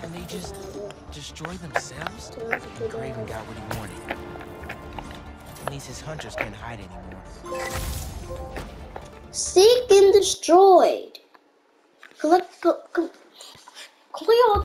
And they just destroy themselves? And Craven got what he wanted. At least his hunters can't hide anymore. Seek and destroyed. Collect all